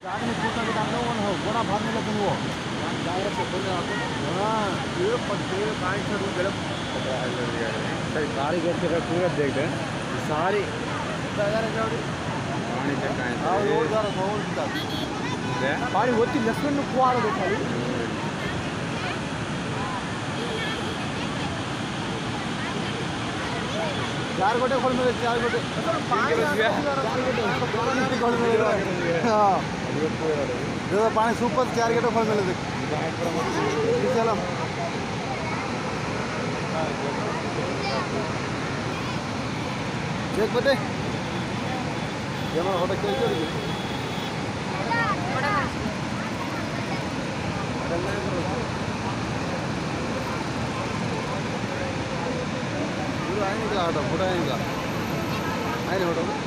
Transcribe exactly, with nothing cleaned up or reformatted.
गाड़ी में पूछा कि आपने वो हो बड़ा भाग में लेकिन वो जागरूक बोल रहे आपको हाँ ये पत्ते काई से रूप गलत सही सारी गेट के पूरा देख दे सारी बाजार जाओ पानी चल काई हां रोड जा रहा रोड जा पानी होती लक्ष्मण को कुआर दे खाली चार गोटे खोल मिले चार गोटे चार गोटे खोल मिले हां जो पानी सुपर चार गेट खोल मिले देख चलो देख बते ये हमारा होटल चल चल पूरा आएगा ऑटो पूरा आएगा आए होटल